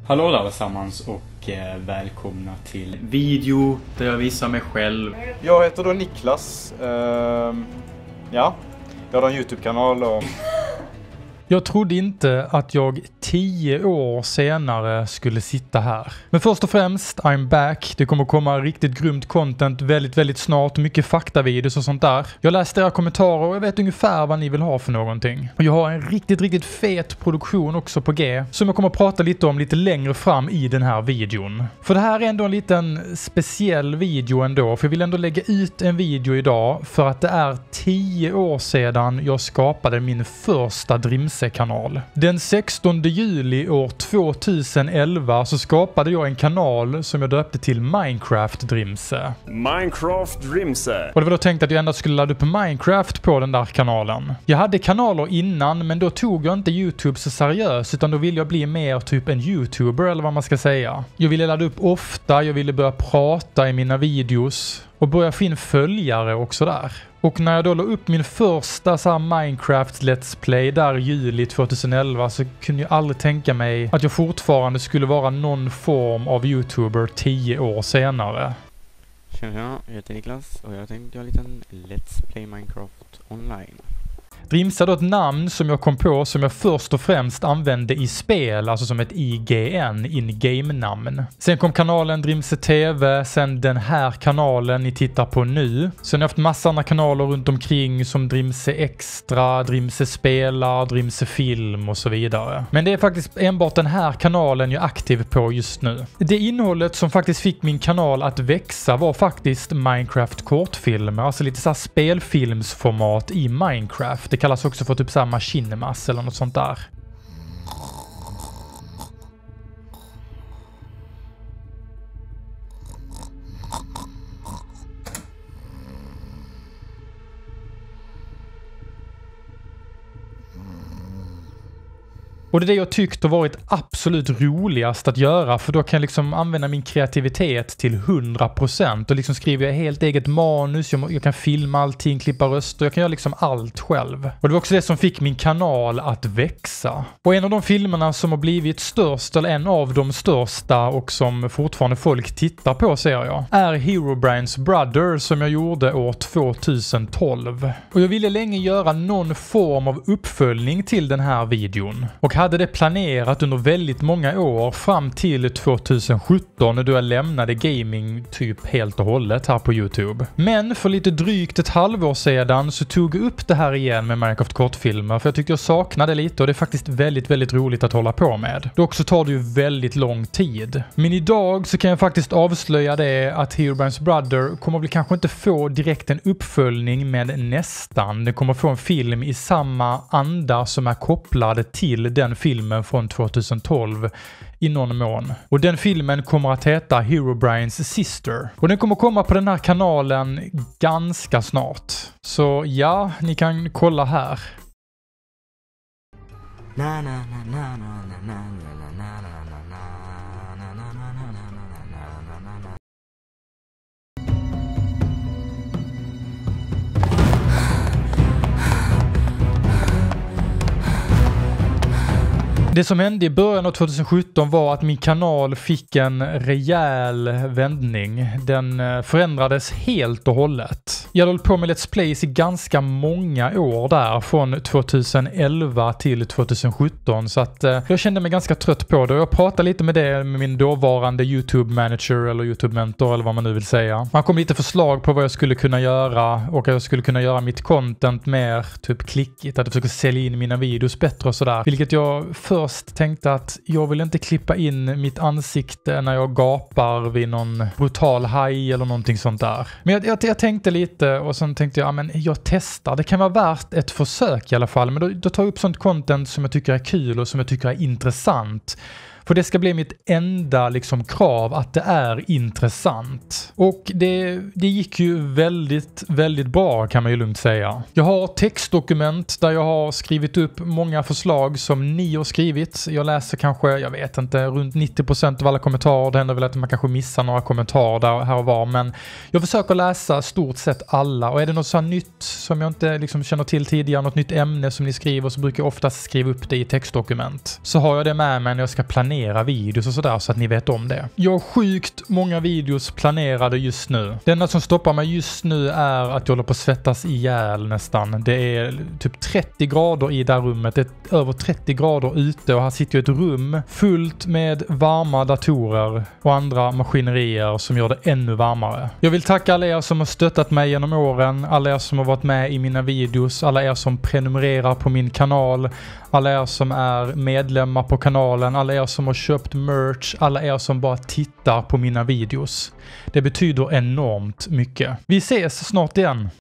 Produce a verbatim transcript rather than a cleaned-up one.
Hallå där allesammans och eh, välkomna till video där jag visar mig själv. Jag heter då Niklas. Uh, ja, jag har en YouTube-kanal och... Jag trodde inte att jag tio år senare skulle sitta här. Men först och främst, I'm back. Det kommer komma riktigt grymt content väldigt, väldigt snart. Mycket faktavideos och sånt där. Jag läste era kommentarer och jag vet ungefär vad ni vill ha för någonting. Och jag har en riktigt, riktigt fet produktion också på G. Som jag kommer att prata lite om lite längre fram i den här videon. För det här är ändå en liten speciell video ändå. För jag vill ändå lägga ut en video idag. För att det är tio år sedan jag skapade min första Drimse kanal. Den sextonde juli år tvåtusenelva så skapade jag en kanal som jag döpte till Minecraft Drimse. Minecraft Drimse. Och det var då tänkt att jag endast skulle ladda upp Minecraft på den där kanalen. Jag hade kanaler innan, men då tog jag inte YouTube så seriöst, utan då ville jag bli mer typ en YouTuber eller vad man ska säga. Jag ville ladda upp ofta, jag ville börja prata i mina videos och börja få in följare också där. Och när jag då la upp min första så här Minecraft Let's Play där i juli tvåtusenelva så kunde jag aldrig tänka mig att jag fortfarande skulle vara någon form av YouTuber tio år senare. Tjena, jag heter Niklas och jag tänkte göra en liten Let's Play Minecraft online. Drimse är då ett namn som jag kom på som jag först och främst använde i spel, alltså som ett I G N, in-game-namn. Sen kom kanalen Drimse T V, sen den här kanalen ni tittar på nu. Sen har jag haft massa andra kanaler runt omkring som Drimse Extra, Drimse Spelar, Drimse Film och så vidare. Men det är faktiskt enbart den här kanalen jag är aktiv på just nu. Det innehållet som faktiskt fick min kanal att växa var faktiskt Minecraft kortfilmer, alltså lite så här spelfilmsformat i Minecraft. Det kallas också för typ så här Machinimas eller något sånt där. Och det är det jag tyckt har varit absolut roligast att göra, för då kan jag liksom använda min kreativitet till hundra procent och liksom skriver jag helt eget manus, jag, jag kan filma allting, klippa röster, jag kan göra liksom allt själv. Och det var också det som fick min kanal att växa. Och en av de filmerna som har blivit störst, eller en av de största och som fortfarande folk tittar på ser jag, är Herobrine's Brother som jag gjorde år tvåtusentolv. Och jag ville länge göra någon form av uppföljning till den här videon. Och hade det planerat under väldigt många år fram till tvåtusensjutton då jag lämnade gaming typ helt och hållet här på YouTube. Men för lite drygt ett halvår sedan så tog jag upp det här igen med Minecraft kortfilmer, för jag tyckte jag saknade lite och det är faktiskt väldigt, väldigt roligt att hålla på med. Dock så tar det ju väldigt lång tid. Men idag så kan jag faktiskt avslöja det att Herobrine's Brother kommer väl kanske inte få direkt en uppföljning, men nästan. Det kommer få en film i samma anda som är kopplad till den filmen från tvåtusentolv i någon mån. Och den filmen kommer att heta Herobrine's Sister. Och den kommer komma på den här kanalen ganska snart. Så ja, ni kan kolla här. Na na na na na na na na na na na na na na. Det som hände i början av tvåtusensjutton var att min kanal fick en rejäl vändning. Den förändrades helt och hållet. Jag höll på med Let's Plays i ganska många år där, från tvåtusenelva till tvåtusensjutton, så att eh, jag kände mig ganska trött på det. Jag pratade lite med det med min dåvarande YouTube-manager eller YouTube-mentor eller vad man nu vill säga. Han kom lite förslag på vad jag skulle kunna göra och att jag skulle kunna göra mitt content mer typ klickigt, att jag försöker sälja in mina videos bättre och sådär. Vilket jag för Först tänkte att jag vill inte klippa in mitt ansikte när jag gapar vid någon brutal haj eller någonting sånt där. Men jag, jag, jag tänkte lite och sen tänkte jag, ja, men jag testar. Det kan vara värt ett försök i alla fall. Men då, då tar jag upp sånt content som jag tycker är kul och som jag tycker är intressant. För det ska bli mitt enda liksom krav, att det är intressant. Och det, det gick ju väldigt, väldigt bra kan man ju lugnt säga. Jag har textdokument där jag har skrivit upp många förslag som ni har skrivit. Jag läser kanske, jag vet inte, runt nittio procent av alla kommentarer. Det händer väl att man kanske missar några kommentarer där här och var. Men jag försöker läsa stort sett alla. Och är det något så här nytt som jag inte liksom känner till tidigare, något nytt ämne som ni skriver, så brukar jag oftast skriva upp det i textdokument. Så har jag det med mig när jag ska planera planera videos och sådär så att ni vet om det. Jag har sjukt många videos planerade just nu. Det enda som stoppar mig just nu är att jag håller på att svettas ihjäl nästan. Det är typ trettio grader i det här rummet. Det är över trettio grader ute och här sitter jag i ett rum fullt med varma datorer och andra maskinerier som gör det ännu varmare. Jag vill tacka alla er som har stöttat mig genom åren, alla er som har varit med i mina videos, alla er som prenumererar på min kanal, alla er som är medlemmar på kanalen, alla er som har köpt merch, alla er som bara tittar på mina videos. Det betyder enormt mycket. Vi ses snart igen.